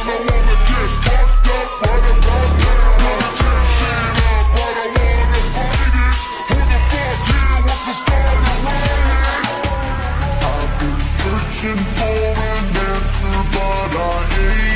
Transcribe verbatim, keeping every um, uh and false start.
I wanna get fucked up right about now. Wanna tear shit up, but I wanna fight it. Who the fuck here wants to start a riot? I've been searching for an answer, but I ain't